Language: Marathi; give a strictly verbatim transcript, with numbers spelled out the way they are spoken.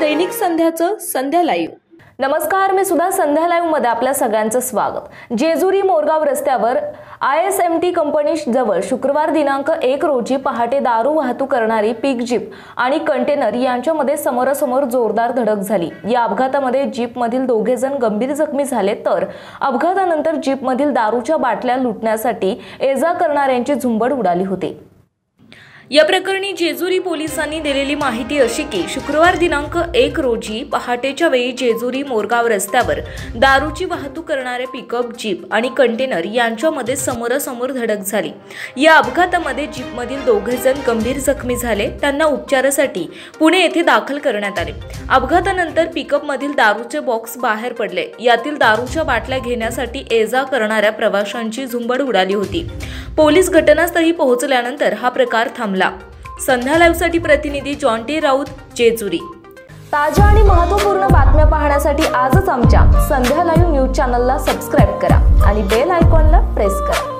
दैनिक संध्याचं संध्या लाईव्ह। नमस्कार, मी सुद्धा संध्या लाईव्ह मध्ये आपल्या सगळ्यांचं स्वागत। जेजुरी मोरगाव रस्त्यावर I S M T company जवळ शुक्रवार दिनांक एक रोजी पहाटे दारू वाहतूक करणारी पिक जीप आणि कंटेनर यांच्यामध्ये समोरासमोर जोरदार धडक झाली। या अपघातामध्ये जीप मधील दोघे जण गंभीर जखमी झाले, तर अपघातानंतर जीप मधील दारूच्या बाटल्या लुटण्यासाठी ये-जा करणाऱ्यांची झुंबड उडाली होती। या प्रकरणी जेजुरी पोलिसांनी दिलेली माहिती अशी की शुक्रवार दिनांक एक रोजी पहाटेच्या वेळी जेजुरी मोरगाव रस्त्यावर दारूची वाहतूक करणारे पिकअप जीप आणि कंटेनर यांच्यामध्ये समोरासमोर धडक झाली। या अपघातामध्ये जीपमधील दोघे जण गंभीर जखमी झाले, त्यांना उपचारासाठी पुणे येथे दाखल करण्यात आले। अपघातानंतर पिकअपमधील दारूचे बॉक्स बाहेर पडले, यातील दारूच्या बाटल्या घेण्यासाठी ये-जा करणाऱ्या प्रवाशांची झुंबड उडाली होती। पोलीस घटनास्थळी पोहोचल्यानंतर हा प्रकार थांबला। संध्या लाईव्हसाठी प्रतिनिधी जॉन्टी राऊत, जेजुरी। ताज्या आणि महत्त्वपूर्ण बातम्या पाहण्यासाठी आजच आमच्या संध्या लाईव्ह न्यूज चॅनलला सबस्क्राइब करा आणि बेल आयकॉनला प्रेस करा।